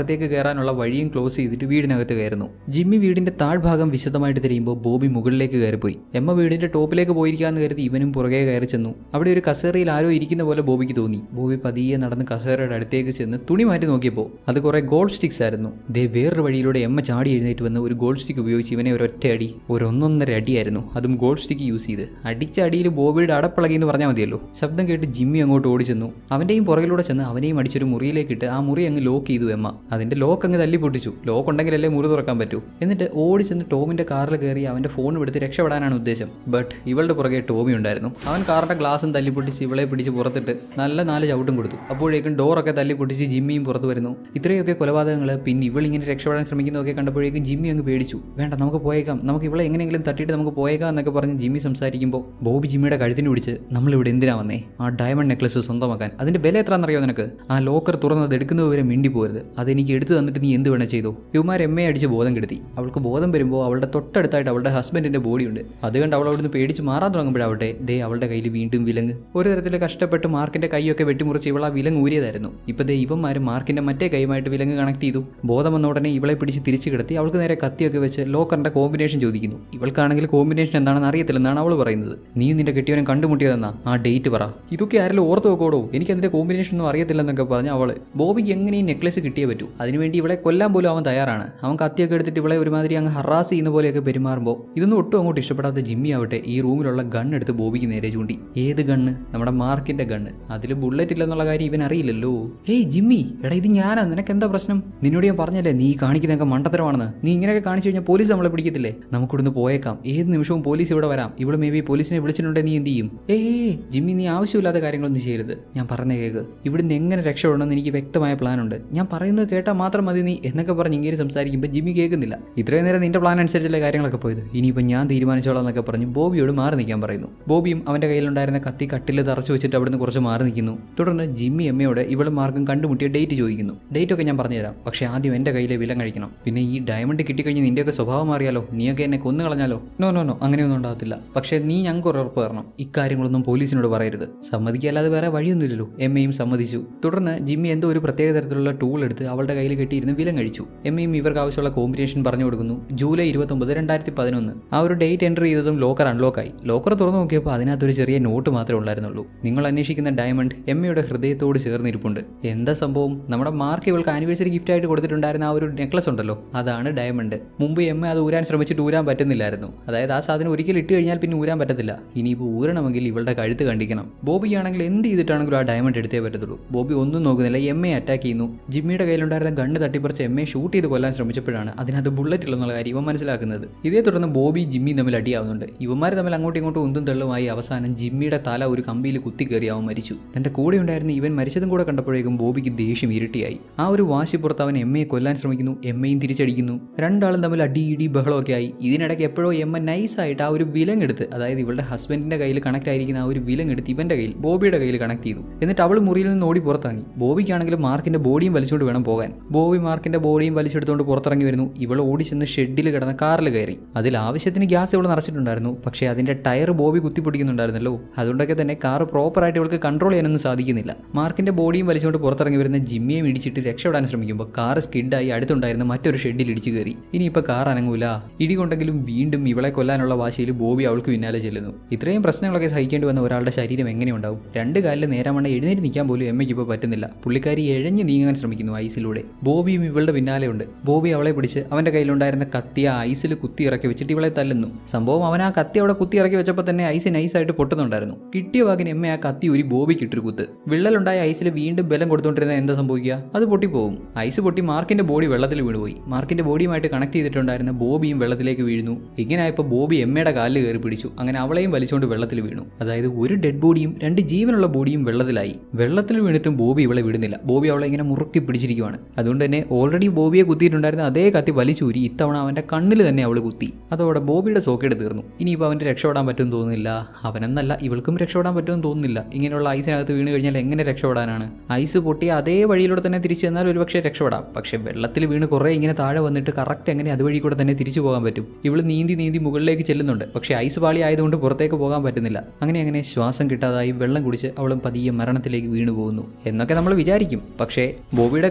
അകത്തേക്ക് കയറാനുള്ള വഴിയും ക്ലോസ് ചെയ്തിട്ട് വീടിനകത്ത് കയറുന്നു. ജിമ്മി വീടിന്റെ താഴ്ഭാഗം വിശദമായിട്ട് തിരിയുമ്പോൾ ബോബി മുകളിലേക്ക് കയറിപ്പോയി. എമ്മ വീടിന്റെ ടോപ്പിലേക്ക് പോയിരിക്കാന്ന് കരുതി ഇവനും പുറകെ കയറി ചെന്നു. അവിടെ ഒരു കസേരയിൽ ആരോ ഇരിക്കുന്ന പോലെ ബോബിക്ക് തോന്നി. ബോബി പതിയെ നടന്ന് കസേരയുടെ അടുത്തേക്ക് ചെന്ന് തുണി മാറ്റി നോക്കിയപ്പോൾ അത് കുറെ ഗോൾഡ് സ്റ്റിക്സ് ആയിരുന്നു. വേറൊരു വഴിയിലൂടെ എമ്മ ചാടി എഴുന്നേറ്റ് വന്ന് ഒരു ഗോൾഡ് സ്റ്റിക്ക് ഉപയോഗിച്ച് ഇവനെ ഒരൊറ്റ അടി, ഒരു 1.5 അടിയായിരുന്നു, അതും ഗോൾഡ് സ്റ്റിക്ക് യൂസ് ചെയ്ത്. അടിച്ച അടിയിൽ ബോബിയുടെ അടപ്പിളകി എന്ന് പറഞ്ഞാൽ മതിയല്ലോ. ശബ്ദം കേട്ട് ജിമ്മി അങ്ങോട്ട് ഓടി ചെന്നു. അവന്റെയും പുറകിലൂടെ ചെന്ന് അവനെയും അടിച്ചൊരു മുറിയിലേക്കിട്ട് ആ മുറി അങ്ങ് ലോക്ക് ചെയ്തു എമ്മ. അതിന്റെ ലോക്ക് അങ്ങ് തല്ലി പൊട്ടിച്ചു. ലോക്ക് ഉണ്ടെങ്കിലല്ലേ മുറി തുറക്കാൻ പറ്റൂ. എന്നിട്ട് ഓടി ചെന്ന് ടോമിന്റെ കാറിൽ കയറി അവന്റെ ഫോൺ എടുത്ത് രക്ഷപ്പെടാനാണ് ഉദ്ദേശം. ബട്ട് ഇവളുടെ പുറകെ ടോമി ഉണ്ടായിരുന്നു. അവൻ കാറിന്റെ ഗ്ലാസും തല്ലി പൊട്ടിച്ച് ഇവളെ പിടിച്ച് പുറത്തിട്ട് നല്ല 4 ചവിട്ടും കൊടുത്തു. അപ്പോഴേക്കും ഡോറൊക്കെ തല്ലി പൊട്ടിച്ച് ജിമ്മിയും പുറത്തു വരുന്നു. ഇത്രയൊക്കെ കൊലപാതകങ്ങൾ. പിന്നെ ഇവൾ ഇങ്ങനെ രക്ഷപ്പെടാൻ ശ്രമിക്കുന്നതൊക്കെ കണ്ടപ്പോഴേക്കും ജിമ്മി അങ്ങ് പേടിച്ചു. വേണ്ട, നമുക്ക് പോയേക്കാം, നമുക്ക് ഇവളെ എങ്ങനെയെങ്കിലും തട്ടിയിട്ട് നമുക്ക് പോയേക്കാം എന്നൊക്കെ പറഞ്ഞ് ജിമ്മി സംസാരിക്കുമ്പോൾ ബോബി ജിമ്മിയുടെ കഴുത്തിന് പിടിച്ച് നമ്മളിവിടെ എന്തിനാ വന്നേ? ആ ഡയമണ്ട് നെക്ലസ് സ്വന്തമാക്കാൻ. അതിന്റെ വില എത്രയാണെന്നറിയോ നിനക്ക്? ആ ലോക്കർ തുറന്നത് എടുക്കുന്നവരെ മിണ്ടി പോരുത്. അതെനിക്ക് എടുത്തു തന്നിട്ട് നീ എന്ത് വേണേ ചെയ്തോ. ഇവന്മാർ എമ്മയെ അടിച്ച് ബോധം കെടുത്തി. അവൾക്ക് ബോധം വരുമ്പോൾ അവളുടെ തൊട്ടടുത്തായിട്ട് അവളുടെ ഹസ്ബൻഡിന്റെ ബോഡി ഉണ്ട്. അത് കണ്ട് അവൾ അവിടുന്ന് പേടിച്ച് മാറാൻ തുടങ്ങുമ്പോഴാവട്ടെ അവളുടെ കയ്യിൽ വീണ്ടും വിലങ്ങ്. ഒരു തരത്തിൽ കഷ്ടപ്പെട്ട് മാർക്കിന്റെ കൈയൊക്കെ വെട്ടിമുറിച്ച് ഇവൾ ആ വിലങ്ങ് ഊരിയതായിരുന്നു. ഇപ്പൊ ഇവന്മാർ മാർക്കിന്റെ മറ്റേ കൈയുമായിട്ട് വിലങ്ങ് കണക്ട് ചെയ്തു. ബോധം വന്ന ഉടനെ ഇവളെ പിടിച്ച് തിരിച്ചു കിടത്തി അവൾക്ക് നേരെ കത്തിയൊക്കെ വെച്ച് ലോക്കറിന്റെ കോമ്പിനേഷൻ ചോദിക്കുന്നു. ഇവൾക്കാണെങ്കിൽ കോമ്പിനേഷൻ എന്താണെന്ന് അറിയത്തില്ലെന്നാണ് അവൾ പറയുന്നത്. നീ നിന്റെ കെട്ടിയവനെ കണ്ടുമുട്ടിയതെന്നാ, ആ ഡേറ്റ് പറ. ഇതൊക്കെ ആരെങ്കിലും ഓർത്ത് വെക്കോടോ, എനിക്ക് അതിന്റെ കോമ്പിനേഷൻ ഒന്നും അറിയത്തില്ലെന്നൊക്കെ പറഞ്ഞ അവള്. ബോബിക്ക് എങ്ങനെ ഈ നെക്ലസ് കിട്ടിയേ പറ്റൂ. അതിനുവേണ്ടി ഇവളെ കൊല്ലാൻ പോലും അവൻ തയ്യാറാണ്. അവൻ കത്തിയൊക്കെ എടുത്തിട്ട് ഇവളെ ഒരുമാതിരി അങ്ങ് ഹറാസ് ചെയ്യുന്ന പോലെയൊക്കെ പെരുമാറുമ്പോൾ ഇതൊന്നും ഒട്ടും അങ്ങോട്ട് ഇഷ്ടപ്പെടാത്ത ജിമ്മി ആവട്ടെ ഈ റൂമിലുള്ള ഗൺ എടുത്ത് ബോബിക്ക് നേരെ ചൂണ്ടി. ഏത് ഗണ്ണ്? നമ്മുടെ മാർക്കിന്റെ ഗണ്ണ്. അതിൽ ബുള്ളറ്റ് ഇല്ലെന്നുള്ള കാര്യം ഇവൻ അറിയില്ലല്ലോ. ഏയ് ജിമ്മി, എടാ ഇത് ഞാനാ, നിനക്ക് എന്താ പ്രശ്നം? നിന്നോട് ഞാൻ പറഞ്ഞല്ലേ നീ കാണിക്കുന്നതൊക്കെ മണ്ടത്തരമാണെന്ന്. നീ ഇങ്ങനെയൊക്കെ കാണിച്ചു കഴിഞ്ഞാൽ പോലീസ് നമ്മളെ പിടിക്കത്തില്ലേ? നമുക്കിവിടുന്ന് പോയേക്കാം. ഏത് നിമിഷവും പോലീസ് ഇവിടെ വരാം. ഇവിടെ മേ ബി പോലീസിനെ വിളിച്ചിട്ടുണ്ടെങ്കിൽ നീ എന്ത് ചെയ്യും? ജിമ്മി, നീ ആവശ്യമില്ലാത്ത കാര്യങ്ങളൊന്നും ചെയ്യരുത്. ഞാൻ പറഞ്ഞ കേൾക്ക്. ഇവിടുന്ന് എങ്ങനെ രക്ഷപ്പെടണമെന്ന് എനിക്ക് വ്യക്തമായ പ്ലാൻ ഉണ്ട്. ഞാൻ പറയുന്നത് കേട്ടാൽ മാത്രം മതി നീ എന്നൊക്കെ പറഞ്ഞ് ഇങ്ങനെ സംസാരിക്കുമ്പോൾ ജിമ്മി കേൾക്കുന്നില്ല. ഇത്രയും നേരം നിന്റെ പ്ലാൻ അനുസരിച്ചല്ലേ കാര്യങ്ങളൊക്കെ പോയത്. ഇനിയിപ്പോൾ ഞാൻ തീരുമാനിച്ചോളാം എന്നൊക്കെ പറഞ്ഞ് ബോബിയോട് മാറി നിൽക്കാൻ പറയുന്നു. ബോബിയും അവന്റെ കയ്യിലുണ്ടായിരുന്ന കത്തി കട്ടിൽ തറച്ചു വെച്ചിട്ട് അവിടുന്ന് കുറച്ച് മാറി നിൽക്കുന്നു. തുടർന്ന് ജിമ്മി എമ്മയോട് ഇവള് മാർക്കും കണ്ടുമുട്ടിയ ഡേറ്റ് ചോദിക്കുന്നു. ഡേറ്റ് ഒക്കെ ഞാൻ പറഞ്ഞുതരാം, പക്ഷേ ആദ്യം എന്റെ കയ്യിലെ വിലം കഴിക്കണം. പിന്നെ ഈ ഡയമണ്ട് കിട്ടിക്കഴിഞ്ഞ് നിന്റെയൊക്കെ സ്വഭാവം മാറിയാലോ, നീയൊക്കെ എന്നെ കൊന്നു കളഞ്ഞാലോ? നോ അങ്ങനെയൊന്നും ഉണ്ടാകത്തില്ല. പക്ഷേ നീ ഞങ്ങൾക്ക് ഒരു ഉറപ്പ് തരണം, ഇക്കാര്യങ്ങളൊന്നും പോലീസിനോട് പറയരുത്. സമ്മതിക്കല്ലാതെ വേറെ വഴിയൊന്നുമില്ലല്ലോ. എമ്മയും സമ്മതിച്ചു. തുടർന്ന് ജിമ്മി എന്തോ ഒരു പ്രത്യേക തരത്തിലുള്ള ടൂൾ എടുത്ത് അവളുടെ കയ്യിൽ കെട്ടിയിരുന്ന് വിലം കഴിച്ചു. എമ്മയും ഇവർക്ക് ആവശ്യമുള്ള കോമ്പിനേഷൻ പറഞ്ഞു കൊടുക്കുന്നു. ജൂലൈ 29, 2011. ആ ഒരു ഡേറ്റ് എൻ്റർ ചെയ്തതും ലോക്കർ അൺലോക്കായി. ലോക്കർ തുറന്നു നോക്കിയപ്പോൾ അതിനകത്തൊരു ചെറിയ നോട്ട് മാത്രമേ ഉണ്ടായിരുന്നുള്ളൂ. നിങ്ങൾ അന്വേഷിക്കുന്ന ഡയമണ്ട് എമ്മയുടെ ഹൃദയത്തോട് ചേർന്നിരിപ്പുണ്ട്. എന്താ സംഭവം? നമ്മുടെ മാർക്ക് ഇവൾക്ക് ആനിവേഴ്സറി ഗിഫ്റ്റ് ആയിട്ട് കൊടുത്തിട്ടുണ്ടായിരുന്ന ആ ഒരു നെക്ലസ് ഉണ്ടല്ലോ, അതാണ് ഡയമണ്ട്. മുമ്പ് എമ്മ അത് ഊരാൻ ശ്രമിച്ചിട്ട് ഊരാൻ പറ്റുന്നില്ലായിരുന്നു. അതായത് ആ സാധനം ഒരിക്കൽ ഇട്ട് കഴിഞ്ഞാൽ പിന്നെ ഊരാൻ പറ്റത്തില്ല. ഇനിയിപ്പോൾ ഊരണമെങ്കിൽ ഇവളുടെ കഴുത്ത് കണ്ടിക്കണം. ബോബിയാണെങ്കിൽ എന്ത് ചെയ്തിട്ടാണെങ്കിലും ആ ഡയമണ്ട് എടുത്തേ പറ്റത്തുള്ളൂ. ബോബി ഒന്നും നോക്കുന്നില്ല, എമ്മയെ അറ്റാക്ക് ചെയ്യുന്നു. ജിമ്മിയുടെ കയ്യിലുണ്ടായിരുന്ന ഗണ്ണ് തട്ടിപ്പറിച്ച് എമ്മയെ ഷൂട്ട് ചെയ്ത് കൊല്ലാൻ ശ്രമിച്ചപ്പോഴാണ് അതിനകത്ത് ബുള്ളറ്റ് ഇല്ലെന്നുള്ള കാര്യം ഇവൻ മനസ്സിലാക്കുന്നത്. ഇതേ തുടർന്ന് ബോബി ജിമ്മി തമ്മിൽ അടിയാവുന്നുണ്ട്. ഇവന്മാർ തമ്മിൽ അങ്ങോട്ടും ഇങ്ങോട്ടും ഉന്തും തള്ളുമായി അവസാനം ജിമ്മിയുടെ തല ഒരു കമ്പിയിൽ കുത്തി കയറി അവൻ മരിച്ചു. തന്റെ കൂടെ ഉണ്ടായിരുന്ന ഇവൻ മരിച്ചതും കൂടെ കണ്ടപ്പോഴേക്കും ബോബിക്ക് ദേഷ്യം ഇരട്ടിയായി. ആ ഒരു വാശിപ്പുറത്ത് അവൻ എമ്മയെ കൊല്ലാൻ ശ്രമിക്കുന്നു. എമ്മയും തിരിച്ചടിക്കുന്നു. രണ്ടാളും തമ്മിൽ അടി ബഹളമൊക്കെ ആയി. ഇതിനിടയ്ക്ക് എപ്പോഴോ എമ്മ നൈസായിട്ട് ആ ഒരു വിലങ്ങെടുത്ത്, അതായത് ഇവളുടെ ഹസ്ബൻഡിന്റെ കയ്യിൽ കണക്ട് ആയിരിക്കുന്ന ആ ഒരു വിലങ്ങെടുത്ത് ഇവന്റെ കയ്യിൽ, ബോബിയുടെ കയ്യിൽ കണക്ട് ചെയ്തു. എന്നിട്ട് അവൾ മുറിയിൽ നിന്ന് ഓടി പുറത്തിറങ്ങി. ബോബിക്കാണെങ്കിലും മാർക്കിന്റെ ബോഡിയും വലിച്ചുകൊണ്ട് വേണം പോകാൻ. ബോബി മാർക്കിന്റെ ബോഡിയും വലിച്ചെടുത്തുകൊണ്ട് പുറത്തിറങ്ങി വരുന്നു. ഇവൾ ഓടി ചെന്ന് ഷെഡിൽ കിടന്ന കാറിൽ കയറി. അതിൽ ആവശ്യത്തിന് ഗ്യാസ് ഇവൾ നിറച്ചിട്ടുണ്ടായിരുന്നു. പക്ഷേ അതിന്റെ ടയർ ബോബി കുത്തിപ്പൊടിക്കുന്നുണ്ടായിരുന്നല്ലോ. അതുകൊണ്ടൊക്കെ തന്നെ കാർ പ്രോപ്പറായിട്ട് ഇവൾക്ക് കൺട്രോൾ ചെയ്യാനൊന്നും സാധിക്കുന്നില്ല. മാർക്കിന്റെ ബോഡിയും വലിച്ചുകൊണ്ട് പുറത്തിറങ്ങി വരുന്ന ജിമ്മിയെ ഇടിച്ചിട്ട് രക്ഷപ്പെടാൻ ശ്രമിക്കുമ്പോൾ കാർ സ്കിഡായി അടുത്തുണ്ടായിരുന്ന മറ്റൊരു ഷെഡിൽ ഇടിച്ചു കയറി. ഇനിയിപ്പോൾ കാർ അനങ്ങൂല. ഇടികൊണ്ടെങ്കിലും വീണ്ടും ഇവളെ കൊല്ലാനുള്ള വാശിയിൽ ബോബി അവൾക്ക് പിന്നാലെ ചെല്ലുന്നു. ഇത്രയും പ്രശ്നങ്ങളൊക്കെ സഹിക്കേണ്ടി വന്ന ഒരാളുടെ ശരീരം എങ്ങനെയുണ്ടാവും? 2 കാലിൽ നേരാമണ്ണ എഴുന്നേറ്റ് നിൽക്കാൻ പോലും എമ്മയ്ക്ക് ഇപ്പോൾ പറ്റുന്നില്ല. പുള്ളിക്കാരി എഴഞ്ഞ് നീങ്ങാൻ ശ്രമിക്കുന്നു ഐസിലൂടെ. ബോബിയും ഇവളുടെ പിന്നാലെ ഉണ്ട്. ബോബി അവളെ പിടിച്ച് അവന്റെ കയ്യിലുണ്ടായിരുന്ന കത്തി ആ ഐസിൽ കുത്തി ഇറക്കി വെച്ചിട്ട് ഇവളെ തല്ലുന്നു. സംഭവം അവൻ ആ കത്തി അവിടെ കുത്തി ഇറക്കി വെച്ചപ്പോൾ തന്നെ ഐസ് നൈസായിട്ട് പൊട്ടുന്നുണ്ടായിരുന്നു. കിട്ടിയ വാക്കിന് എമ്മ ആ കത്തി ഒരു ബോബിക്ക് ഇട്ടൊരു കുത്ത്. വിള്ളലുണ്ടായ ഐസിൽ വീണ്ടും ബലം കൊടുത്തുകൊണ്ടിരുന്ന എന്താ സംഭവിക്കുക? അത് പൊട്ടിപ്പോകും. ഐസ് പൊട്ടി മാർക്കിന്റെ ബോഡി വെള്ളത്തിൽ വീണുപോയി. മാർക്കിന്റെ ബോഡിയുമായിട്ട് കണക്ട് ചെയ്തിട്ടുണ്ടായിരുന്ന ബോബിയും വെള്ളത്തിലേക്ക് വീഴുന്നു. ഇങ്ങനെയായപ്പോൾ ബോബി എമ്മയുടെ കാലിൽ കയറി പിടിച്ചു. അങ്ങനെ അവളെയും വലിച്ചുകൊണ്ട് വെള്ളത്തിൽ വീണു. അതായത് ഒരു ഡെഡ് ബോഡിയും 2 ജീവനുള്ള ബോഡിയും വെള്ളത്തിലായി. വെള്ളത്തിൽ വീണിട്ടും ബോബി ഇവളെ വിടുന്നില്ല. ബോബി അവളെ ഇങ്ങനെ മുറുക്കി പിടിച്ചിരിക്കുവാണ്. അതുകൊണ്ട് തന്നെ ഓൾറെഡി ബോബിയെ കുത്തിയിട്ടുണ്ടായിരുന്ന അതേ കത്തി വലിച്ചൂരി ഇത്തവണ അവന്റെ കണ്ണിൽ തന്നെ അവൾ കുത്തി. അതോടെ ബോബിയുടെ സോക്കേട് തീർന്നു. ഇനിയിപ്പോൾ അവന് രക്ഷപ്പെടാൻ പറ്റുമെന്ന് തോന്നുന്നില്ല. അവനെന്നല്ല ഇവൾക്കും രക്ഷപ്പെടാൻ പറ്റുമെന്ന് തോന്നുന്നില്ല. ഇങ്ങനെയുള്ള ഐസിനകത്ത് വീണ് കഴിഞ്ഞാൽ എങ്ങനെ രക്ഷപ്പെടാനാണ്? ഐസ് പൊട്ടി അതേ വഴിയിലൂടെ തന്നെ തിരിച്ചു ചെന്നാൽ ഒരുപക്ഷെ രക്ഷപ്പെടാം. പക്ഷെ വെള്ളത്തിൽ വീണ് കുറേ ഇങ്ങനെ താഴെ വന്നിട്ട് കറക്റ്റ് എങ്ങനെ അതുവഴി കൂടെ തന്നെ തിരിച്ചു പോകാൻ പറ്റും? ഇവൾ നീന്തി മുകളിലേക്ക് ചെല്ലുന്നുണ്ട്. പക്ഷേ ഐസ് പാളി ആയതുകൊണ്ട് പുറത്തേക്ക് പോകാൻ പറ്റുന്നില്ല. അങ്ങനെ ശ്വാസം കിട്ടാതായി വെള്ളം കുടിച്ച് അവളും പതിയെ മരണത്തിലേക്ക് വീണു പോകുന്നു എന്നൊക്കെ നമ്മൾ വിചാരിക്കും. പക്ഷേ ബോബിയുടെ കണ്ണ് കുത്തി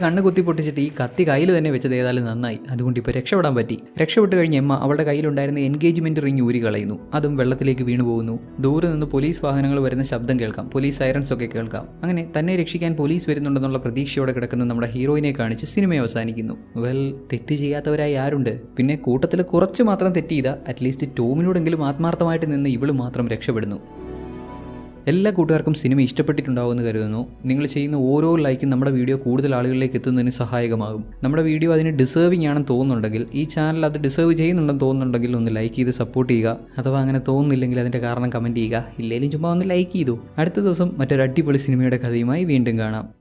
പൊട്ടിച്ചിട്ട് ഈ കത്തി കയ്യിൽ തന്നെ വെച്ചത് ഏതായാലും നന്നായി. അതുകൊണ്ട് ഇപ്പോൾ രക്ഷപ്പെടാൻ പറ്റി. രക്ഷപ്പെട്ട് കഴിഞ്ഞ് എമ്മ അവളുടെ കയ്യിലുണ്ടായിരുന്ന എൻഗേജ്മെന്റ് റിംഗ് ഊരി കളയുന്നു. അതും വെള്ളത്തിലേക്ക് വീണു പോകുന്നു. ദൂരെ നിന്ന് പോലീസ് വാഹനങ്ങൾ വരുന്ന ശബ്ദം കേൾക്കാം, പോലീസ് സൈറൻസ് ഒക്കെ കേൾക്കാം. അങ്ങനെ തന്നെ രക്ഷിക്കാൻ പോലീസ് വരുന്നുണ്ടെന്നുള്ള പ്രതീക്ഷയോടെ കിടക്കുന്ന നമ്മുടെ ഹീറോയിനെ കാണിച്ച് സിനിമ അവസാനിക്കുന്നു. തെറ്റ് ചെയ്യാത്തവരായി ആരുണ്ട്? പിന്നെ കൂട്ടത്തിൽ കുറച്ച് മാത്രം തെറ്റ് ചെയ്ത അറ്റ്ലീസ്റ്റ് ടോമിനോടെങ്കിലും ആത്മാർത്ഥമായിട്ട് നിന്ന് ഇവള് മാത്രം രക്ഷപ്പെടുന്നു. എല്ലാ കൂട്ടുകാർക്കും സിനിമ ഇഷ്ടപ്പെട്ടിട്ടുണ്ടാവുമെന്ന് കരുതുന്നു. നിങ്ങൾ ചെയ്യുന്ന ഓരോ ലൈക്കും നമ്മുടെ വീഡിയോ കൂടുതൽ ആളുകളിലേക്ക് എത്തുന്നതിന് സഹായകമാകും. നമ്മുടെ വീഡിയോ അതിന് ഡിസേർവിംഗ് ആണെന്ന് തോന്നുന്നുണ്ടെങ്കിൽ, ഈ ചാനൽ അത് ഡിസേർവ് ചെയ്യുന്നുണ്ടെന്ന് തോന്നുന്നുണ്ടെങ്കിൽ ഒന്ന് ലൈക്ക് ചെയ്ത് സപ്പോർട്ട് ചെയ്യുക. അഥവാ അങ്ങനെ തോന്നുന്നില്ലെങ്കിൽ അതിൻ്റെ കാരണം കമൻറ്റ് ചെയ്യുക. ഇല്ലെങ്കിലും ചുമ്മാ ഒന്ന് ലൈക്ക് ചെയ്തു. അടുത്ത ദിവസം മറ്റൊരു അടിപൊളി സിനിമയുടെ കഥയുമായി വീണ്ടും കാണാം.